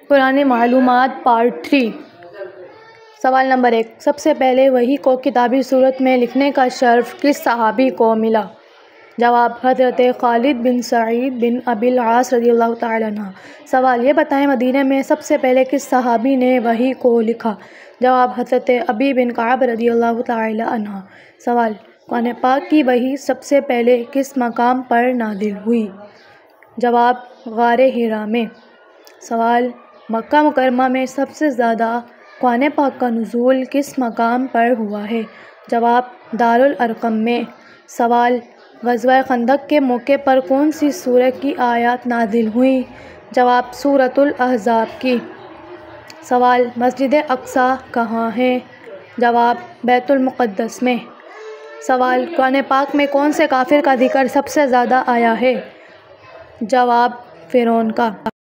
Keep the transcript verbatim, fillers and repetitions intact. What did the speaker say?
پرانی معلومات part three. سوال نمبر ایک، سب سے پہلے وحی کو کتابی صورت میں لکھنے کا شرف کس صحابی کو ملا؟ جواب، حضرت خالد بن سعید بن ابی العاص رضی اللہ تعالیٰ عنہ۔ سوال، یہ بتائیں مدینہ میں سب سے پہلے کس صحابی نے وحی کو لکھا؟ جواب، حضرت ابی بن کعب رضی اللہ تعالیٰ عنہ۔ سوال، قرآن پاک کی وحی سب سے پہلے کس مقام پر نازل ہوئی؟ جواب، غار حرا میں۔ سوال، مکہ مکرمہ میں سب سے زیادہ قرآن پاک کا نزول کس مقام پر ہوا ہے؟ جواب، دار الارقم میں۔ سوال، غزوہ خندق کے موقع پر کون سی سورہ کی آیات نازل ہوئیں؟ جواب، سورۃ الاحزاب کی۔ سوال، مسجد اقصیٰ کہاں ہے؟ جواب، بیت المقدس میں۔ سوال، قرآن پاک میں کون سے کافر کا ذکر سب سے زیادہ آیا ہے؟ جواب، فرعون کا۔